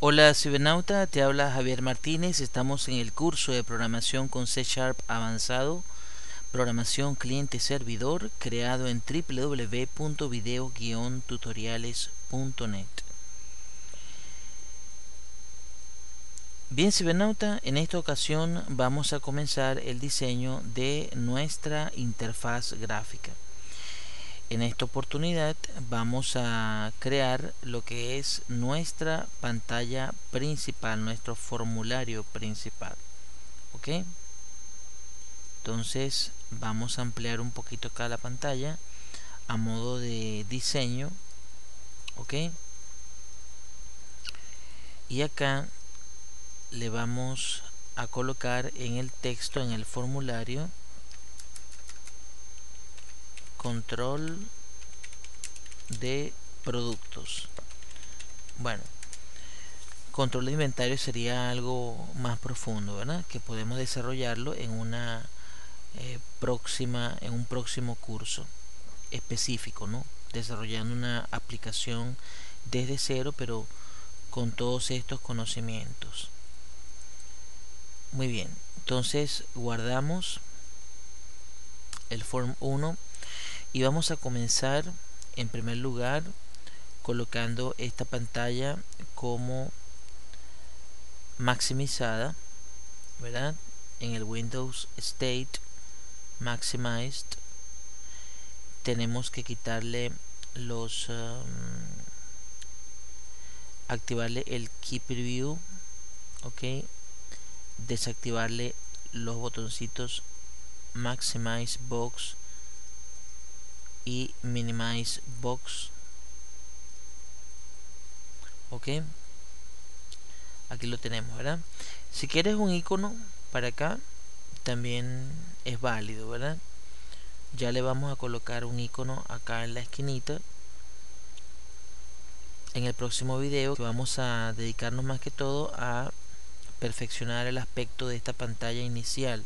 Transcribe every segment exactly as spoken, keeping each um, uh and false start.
Hola cibernauta, te habla Javier Martínez. Estamos en el curso de programación con C Sharp avanzado, programación cliente-servidor, creado en w w w punto video guion tutoriales punto net. Bien cibernauta, en esta ocasión vamos a comenzar el diseño de nuestra interfaz gráfica. En esta oportunidad vamos a crear lo que es nuestra pantalla principal, nuestro formulario principal. ¿Ok? Entonces vamos a ampliar un poquito acá la pantalla a modo de diseño. ¿Ok? Y acá le vamos a colocar en el texto, en el formulario, control de productos. Bueno, control de inventario sería algo más profundo, ¿verdad? Que podemos desarrollarlo en una eh, próxima, en un próximo curso específico, ¿no? Desarrollando una aplicación desde cero, pero con todos estos conocimientos. Muy bien, entonces guardamos el form uno y vamos a comenzar en primer lugar colocando esta pantalla como maximizada, ¿verdad? En el Windows State Maximized tenemos que quitarle los um, activarle el Key Preview, ok, desactivarle los botoncitos Maximize Box y Minimize Box. Ok, aquí lo tenemos, ¿verdad? Si quieres un icono para acá también es válido, ¿verdad? Ya le vamos a colocar un icono acá en la esquinita en el próximo video, que vamos a dedicarnos más que todo a perfeccionar el aspecto de esta pantalla inicial.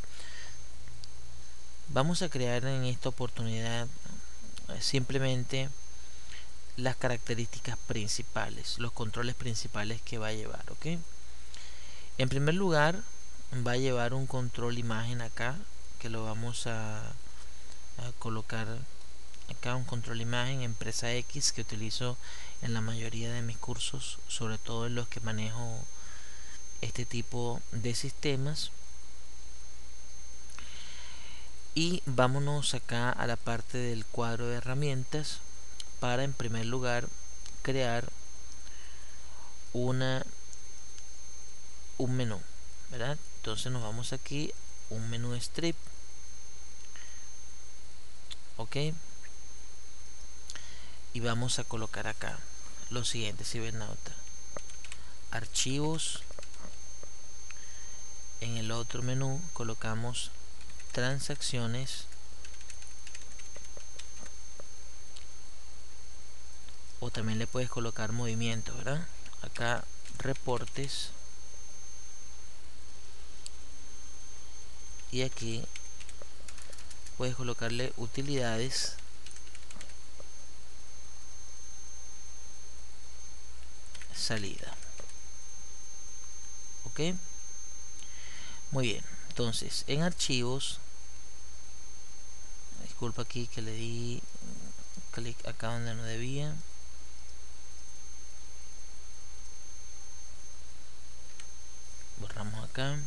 Vamos a crear en esta oportunidad simplemente las características principales, los controles principales que va a llevar, ¿ok? En primer lugar va a llevar un control imagen acá, que lo vamos a, a colocar acá, un control imagen empresa X, que utilizo en la mayoría de mis cursos, sobre todo en los que manejo este tipo de sistemas. Y vámonos acá a la parte del cuadro de herramientas para en primer lugar crear una un menú, ¿verdad? Entonces nos vamos aquí, un menú strip, ok, y vamos a colocar acá lo siguiente, cibernauta: archivos. En el otro menú colocamos transacciones, o también le puedes colocar movimiento, ¿verdad? Acá reportes, y aquí puedes colocarle utilidades, salida. Ok, muy bien. Entonces en archivos, disculpa aquí que le di clic acá donde no debía, borramos acá.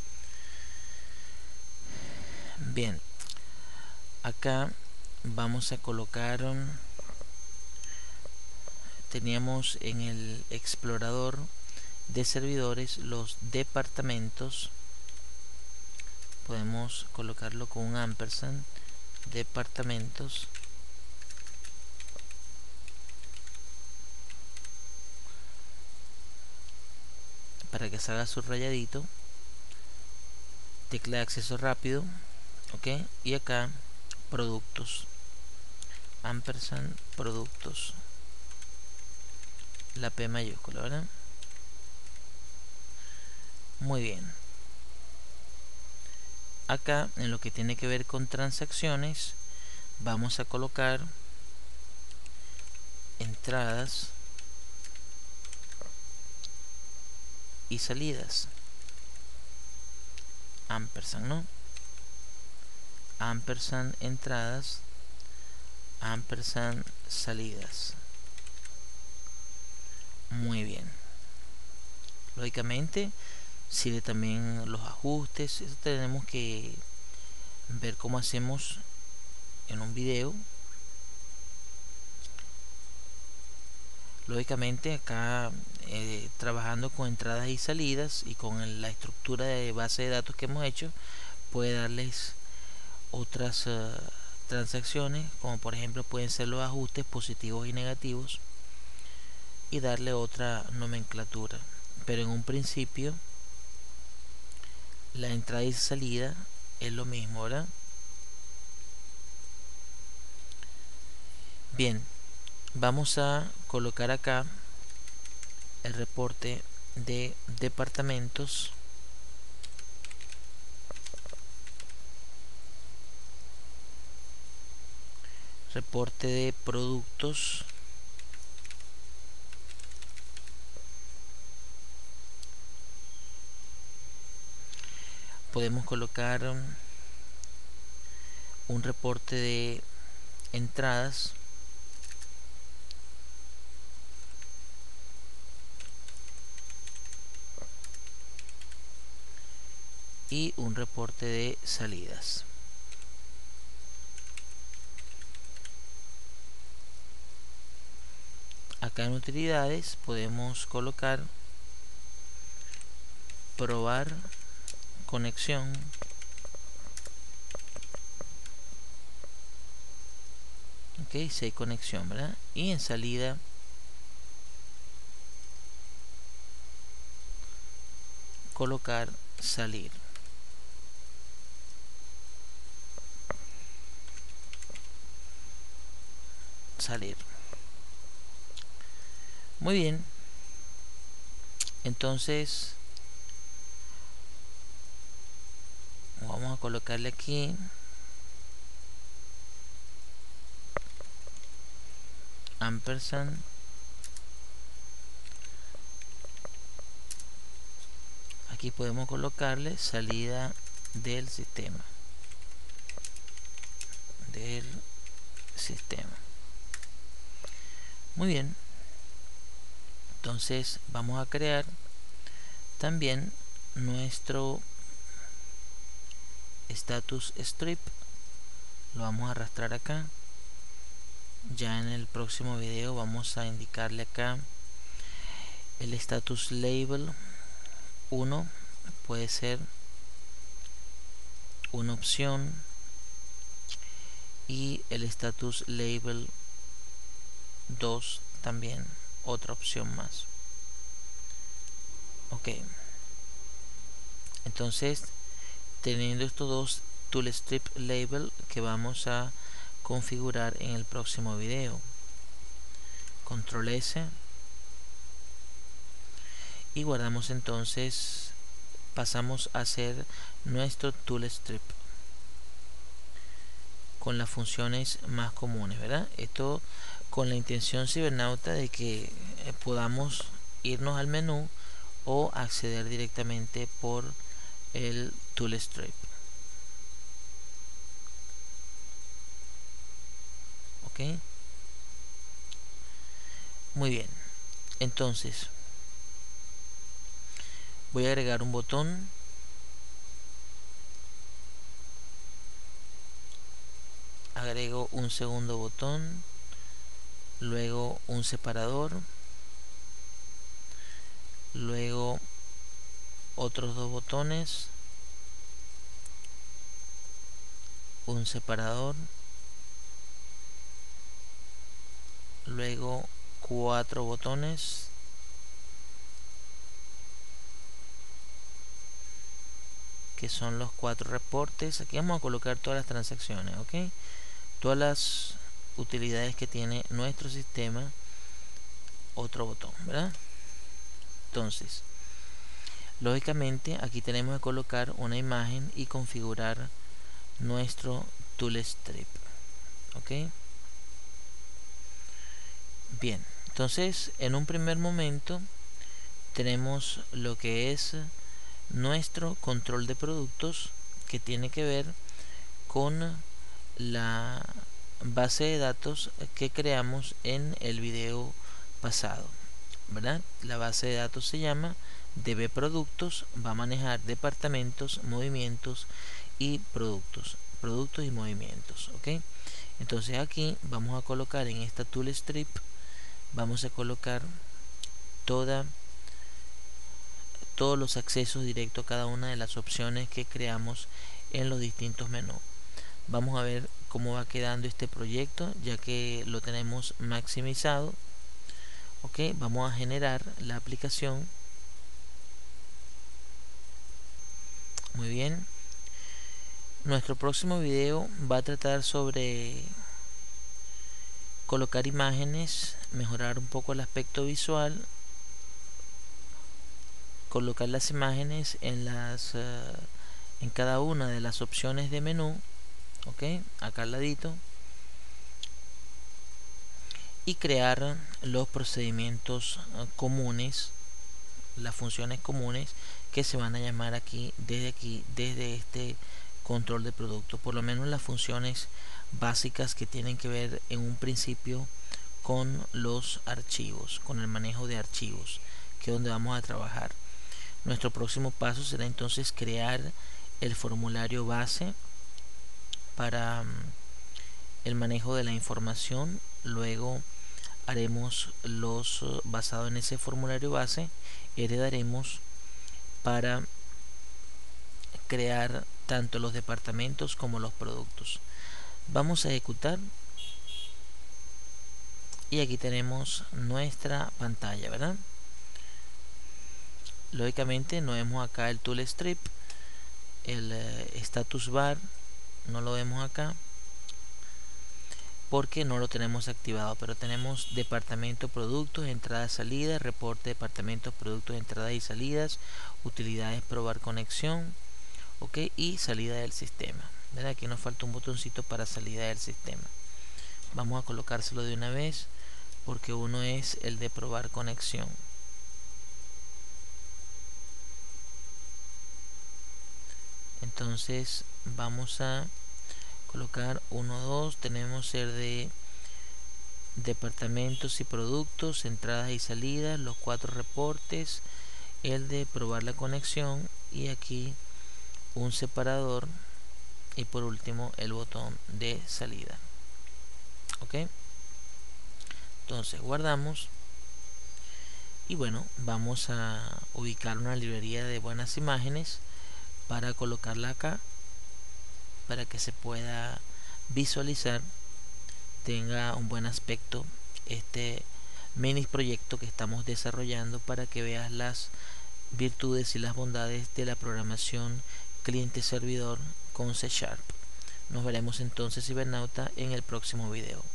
Bien, acá vamos a colocar, teníamos en el explorador de servidores los departamentos, podemos colocarlo con un ampersand, departamentos, para que salga subrayadito, tecla de acceso rápido, ok, y acá productos, ampersand productos, la P mayúscula, ¿verdad? Muy bien. Acá en lo que tiene que ver con transacciones vamos a colocar entradas, y salidas. Ampersand, ¿no? Ampersand entradas, ampersand salidas. Muy bien. Lógicamente sirve también los ajustes. Eso tenemos que ver cómo hacemos en un video. Lógicamente acá eh, trabajando con entradas y salidas y con el, la estructura de base de datos que hemos hecho, puede darles otras uh, transacciones, como por ejemplo pueden ser los ajustes positivos y negativos, y darle otra nomenclatura. Pero en un principio la entrada y salida es lo mismo, ¿verdad? Bien, vamos a colocar acá el reporte de departamentos, reporte de productos, podemos colocar un reporte de entradas, y un reporte de salidas. Acá en utilidades podemos colocar probar conexión, ok, si hay conexión, ¿verdad? Y en salida colocar salir. Salir. Muy bien. Entonces vamos a colocarle aquí ampersand aquí podemos colocarle salida del sistema del sistema. Muy bien, entonces vamos a crear también nuestro status strip. Lo vamos a arrastrar acá. Ya en el próximo video vamos a indicarle acá el status label uno, puede ser una opción, y el status label dos también otra opción más. Ok, entonces teniendo estos dos tool strip label que vamos a configurar en el próximo video, control S y guardamos. Entonces pasamos a hacer nuestro tool strip con las funciones más comunes, ¿verdad? Esto con la intención cibernauta de que eh, podamos irnos al menú o acceder directamente por el tool strip. Ok, muy bien. Entonces voy a agregar un botón, agrego un segundo botón, luego un separador, luego otros dos botones, un separador, luego cuatro botones, que son los cuatro reportes. Aquí vamos a colocar todas las transacciones, ok, todas las utilidades que tiene nuestro sistema. Otro botón, ¿verdad? Entonces lógicamente aquí tenemos que colocar una imagen y configurar nuestro tool strip, ok. Bien, entonces en un primer momento tenemos lo que es nuestro control de productos, que tiene que ver con la base de datos que creamos en el video pasado, ¿verdad? La base de datos se llama dbproductos, va a manejar departamentos, movimientos y productos, productos y movimientos, ¿ok? Entonces aquí vamos a colocar en esta tool strip, vamos a colocar toda todos los accesos directos a cada una de las opciones que creamos en los distintos menús. Vamos a ver cómo va quedando este proyecto, ya que lo tenemos maximizado. Ok, vamos a generar la aplicación. Muy bien. Nuestro próximo video va a tratar sobre colocar imágenes, mejorar un poco el aspecto visual, colocar las imágenes en las uh, en cada una de las opciones de menú, ok, acá al ladito, y crear los procedimientos uh, comunes, las funciones comunes que se van a llamar aquí desde aquí desde este control de producto, por lo menos las funciones básicas que tienen que ver en un principio con los archivos, con el manejo de archivos, que es donde vamos a trabajar. Nuestro próximo paso será entonces crear el formulario base para um, el manejo de la información. Luego haremos los, uh, basado en ese formulario base, heredaremos para crear tanto los departamentos como los productos. Vamos a ejecutar y aquí tenemos nuestra pantalla, ¿verdad? Lógicamente no vemos acá el tool strip, el uh, status bar no lo vemos acá porque no lo tenemos activado, pero tenemos departamento productos, entradas, salidas, reporte departamentos, productos, entradas y salidas, utilidades, probar conexión, ok, y salida del sistema, ¿verdad? Aquí nos falta un botoncito para salida del sistema. Vamos a colocárselo de una vez porque uno es el de probar conexión. Entonces vamos a colocar uno, dos, tenemos el de departamentos y productos, entradas y salidas, los cuatro reportes, el de probar la conexión y aquí un separador y por último el botón de salida. Ok, entonces guardamos y bueno, vamos a ubicar una librería de buenas imágenes para colocarla acá para que se pueda visualizar, tenga un buen aspecto este mini proyecto que estamos desarrollando, para que veas las virtudes y las bondades de la programación cliente-servidor con C Sharp. Nos veremos entonces, cibernauta, en el próximo video.